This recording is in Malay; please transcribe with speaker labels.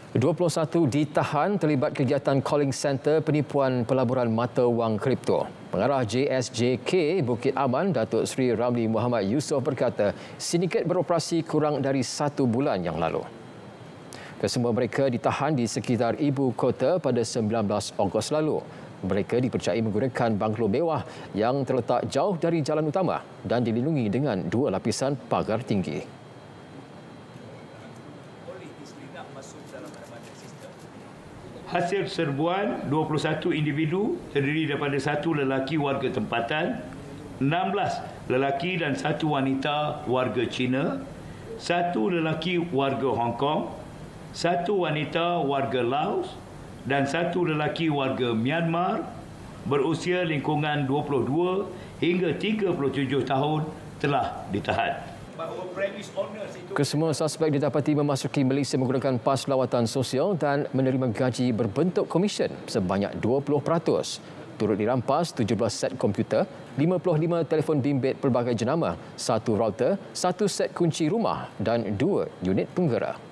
Speaker 1: 21 ditahan terlibat kegiatan calling center penipuan pelaburan mata wang kripto. Pengarah JSJK Bukit Aman, Datuk Seri Ramli Muhammad Yusof berkata, sindiket beroperasi kurang dari 1 bulan yang lalu. Kesemua mereka ditahan di sekitar ibu kota pada 19 Ogos lalu. Mereka dipercayai menggunakan banglo mewah yang terletak jauh dari jalan utama dan dilindungi dengan 2 lapisan pagar tinggi.
Speaker 2: Hasil serbuan 21 individu terdiri daripada 1 lelaki warga tempatan, 16 lelaki dan 1 wanita warga Cina, 1 lelaki warga Hong Kong, 1 wanita warga Laos dan 1 lelaki warga Myanmar berusia lingkungan 22 hingga 37 tahun telah ditahan.
Speaker 1: Kesemua suspek didapati memasuki Malaysia menggunakan pas lawatan sosial dan menerima gaji berbentuk komisen sebanyak 20%. Turut dirampas 17 set komputer, 55 telefon bimbit pelbagai jenama, 1 router, 1 set kunci rumah dan 2 unit penggera.